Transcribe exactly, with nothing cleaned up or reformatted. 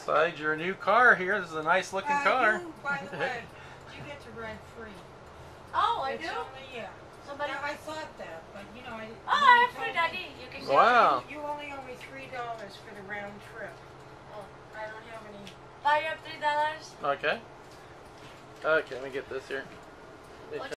inside your new car here. This is a nice looking uh, car. You, by the way, you get to rent free. Oh, I it's do? Only, yeah. Somebody... Now, I thought that, but you know, I... Oh, I have free, Daddy. You can Wow. You, you only owe me three dollars for the round trip. Oh. I don't have any... Buy you have three dollars? Okay. Okay, let me get this here.